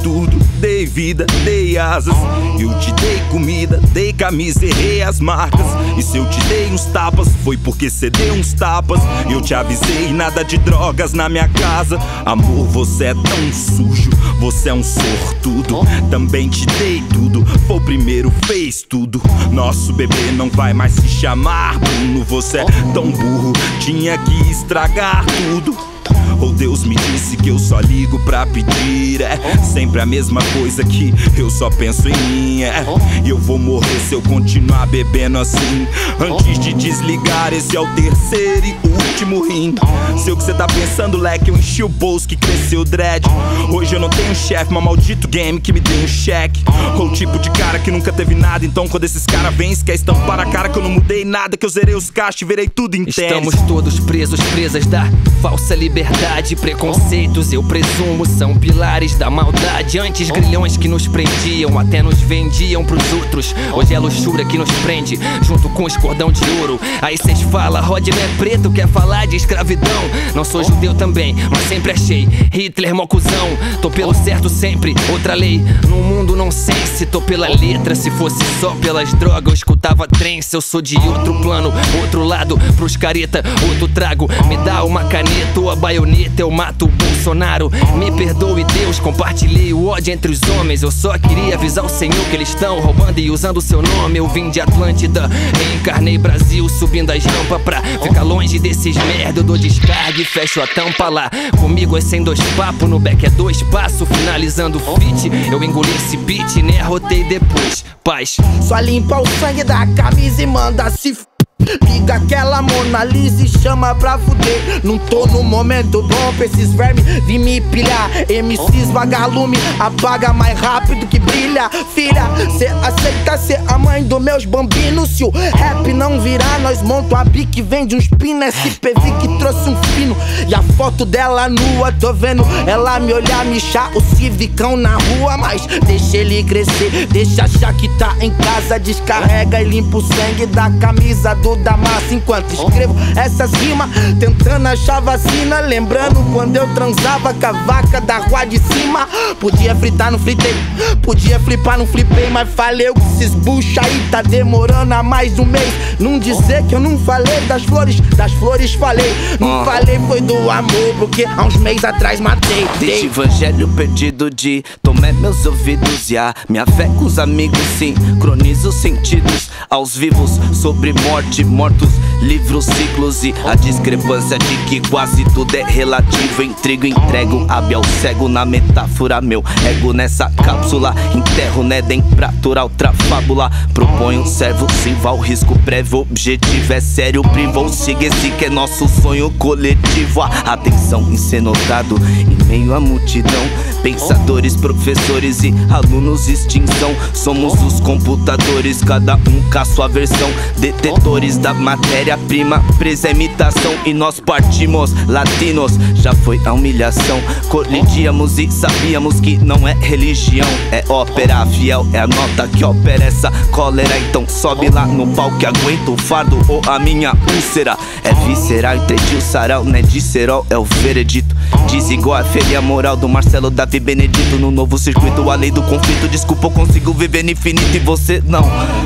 tudo, dei vida, dei asas. Eu te dei comida, dei camisa, errei as marcas. E se eu te dei uns tapas, foi porque cê deu uns tapas. Eu te avisei, nada de drogas na minha casa. Amor, você é tão sujo, você é um sortudo. Também te dei tudo, foi o primeiro, fez tudo. Nosso bebê não vai mais se chamar Bruno. Você é tão burro, tinha que estragar tudo. Ou Deus me disse que eu só ligo pra pedir. É sempre a mesma coisa que eu só penso em mim. E eu vou morrer se eu continuar bebendo assim. Antes de desligar, esse é o terceiro e último rim. Sei o que cê tá pensando, leque, eu enchi o bolso que cresceu dread. Hoje eu não tenho chefe, mas maldito game que me deu um cheque. Ou o tipo de cara que nunca teve nada. Então quando esses caras vêm, quer estampar a cara que eu não mudei nada, que eu zerei os caixas e virei tudo em tênis. Estamos todos presos, presas da falsa liberdade. Preconceitos, eu presumo, são pilares da maldade. Antes grilhões que nos prendiam, até nos vendiam pros outros. Hoje é a luxúria que nos prende, junto com os cordão de ouro. Aí cês falam, Rod não é preto, quer falar de escravidão. Não sou judeu também, mas sempre achei Hitler mó cuzão. Tô pelo certo sempre, outra lei no mundo não sei se tô pela letra. Se fosse só pelas drogas, eu escutava trance. Eu sou de outro plano, outro lado, pros careta, outro trago. Me dá uma caneta ou a baioneta, eu mato o Bolsonaro. Me perdoe Deus, compartilhei o ódio entre os homens. Eu só queria avisar o Senhor que eles estão roubando e usando o seu nome. Eu vim de Atlântida, reencarnei Brasil, subindo as rampas pra ficar longe desses merda. Eu dou descarga e fecho a tampa lá. Comigo é sem dois papos, no back é dois passos. Finalizando o feat, eu engoli esse beat, nem arrotei depois. Paz. Só limpa o sangue da camisa e manda se liga aquela Mona Lisa e chama pra fuder. Não tô no momento bom pra esses vermes vir me pilhar. MCs vagalume, apaga mais rápido que brilha. Filha, cê aceita ser a mãe dos meus bambinos? Se o rap não virar, nós monta a bique que vende uns pinos. SPV que trouxe um fino e a foto dela nua. Tô vendo ela me olhar, me chá o civicão na rua. Mas deixa ele crescer, deixa achar que tá em casa. Descarrega e limpa o sangue da camisa do da massa enquanto escrevo essas rimas, tentando achar vacina. Lembrando quando eu transava com a vaca da rua de cima. Podia fritar, não fritei, podia flipar, não flipei. Mas falei que esses bucha aí tá demorando há mais de um mês. Não dizer que eu não falei das flores falei. Não falei foi do amor, porque há uns meses atrás matei. Deste evangelho perdido de tomé meus ouvidos e a minha fé com os amigos sincroniza os sentidos aos vivos sobre morte, mortos, livros, ciclos e a discrepância de que quase tudo é relativo. Intrigo, entrego, hábil cego na metáfora. Meu ego nessa cápsula, enterro Nedem pra aturar outra fábula. Proponho, servo, sim, o risco prévio. Objetivo é sério, privou, siga esse que é nosso sonho coletivo. A atenção em ser notado em meio à multidão. Pensadores, professores e alunos, extinção. Somos os computadores, cada um com a sua versão. Detetores da matéria-prima, presa a imitação. E nós partimos, latinos, já foi a humilhação. Colidíamos e sabíamos que não é religião. É ópera fiel, é a nota que opera essa cólera. Então sobe lá no pau que aguenta o fardo ou a minha úlcera. É visceral, entendi o sarau, né de cerol, é o veredito. Diz igual a feria moral do Marcelo Davi Benedito. No novo circuito, a lei do conflito. Desculpa, eu consigo viver no infinito e você não.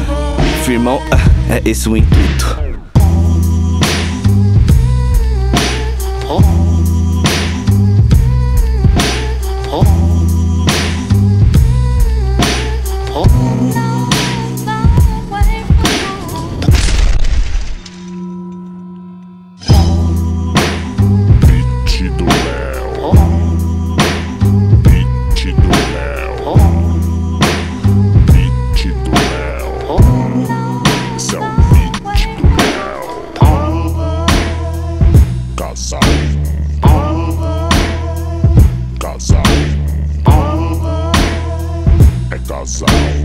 Firmão, é esse o intuito. Casal.